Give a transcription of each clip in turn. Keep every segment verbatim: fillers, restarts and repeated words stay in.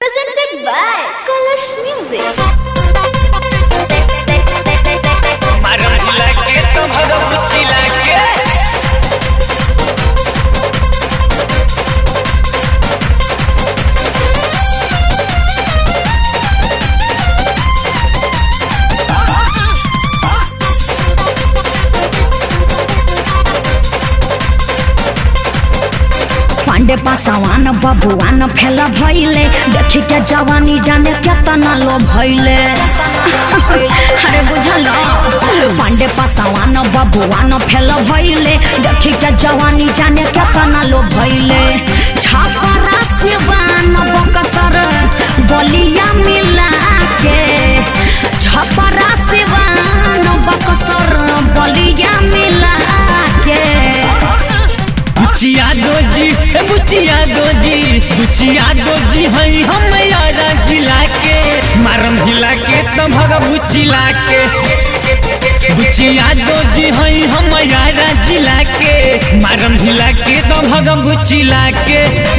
Presented by Kalash Music. Marab Hila ke to Bhagabu Chila ke Pandey Paswan बबुआन फैला भइले देखी के जवानी जाने केतना लो भइले अरे बुझल पांडे पासवान बबुआन फैला भइले देखी के जवानी जाने केतना लो भइले छापरा सिवान बकसर बलिया मिला के छापरा सिवान बकसर बलिया मिला के बुचिया दोजी बुचिया दोजी बुचिया दोजी हई हम यारा जिला के मारम हिला के तो भगबू चिला के बुचिया दोजी हई हम यारा जिला के मारम हिला के तो भगबू चिला के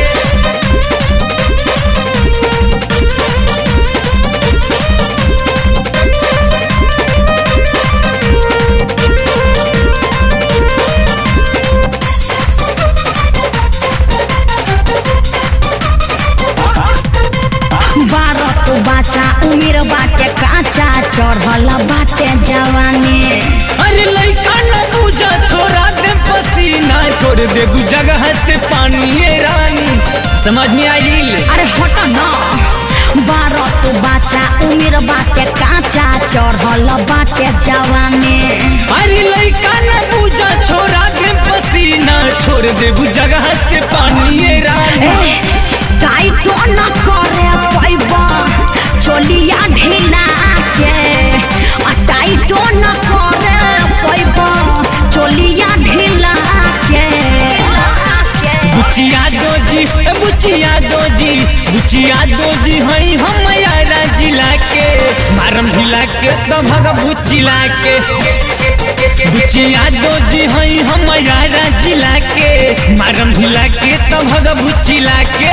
बाचा उम्र बाटे काचा चढ़ल बाटे जवानी अरे लइका न पूजा छोड़ा दे पसीना छोड़ दे गु जगह से पानी रानी समझ में आइल अरे हट ना बारह तो बाचा उम्र बाटे काचा चढ़ल बाटे जवानी अरे लइका न पूजा छोड़ा दे पसीना छोड़ दे गु जगह से पानी रानी टाइट न करे पैबा चोलिया ढीला के टाइट न करे पैबा चोलिया ढीला के बुचिया दोजी बुचिया दोजी बुचिया दोजी हई हम यारा जिला के मारम हिला के तो भगबू चिला के बुचिया दोजी हई हम यारा जिला के मारम हिला के तो भगबू चिला के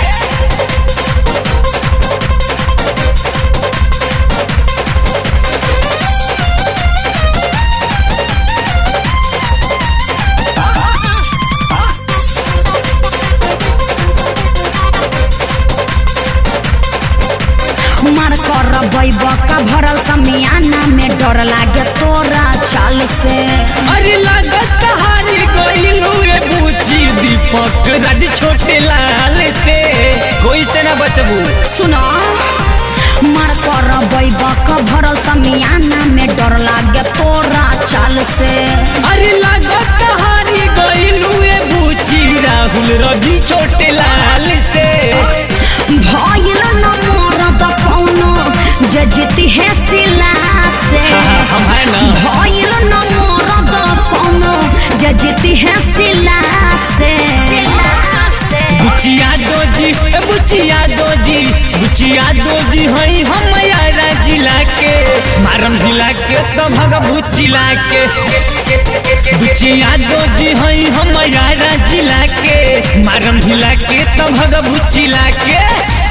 मार कर बैबका भरल समियाना में डर लागे तोरा चाल से अरे लागत हारी गइलू ए बुची दीपक राज छोटे लाल से कोई से ना बचबू सुना मार कर बैबका भरल समियाना में डर लागे तोरा चाल से अरे लागत हारी गइलू ए बुची राहुल रवि छोटे लाल से भइल न मरद कौनो जे जीती है सिला से हम है ना भइल न मरद कौनो जे जीती है सिला से बुचिया दोजी बुचिया दोजी बुचिया दोजी हई हम यारा जिला के मारम हिला के तो भगबू चिला के बुचिया दोजी हई हम यारा जिला के मारम हिला के तो भगबू चिला के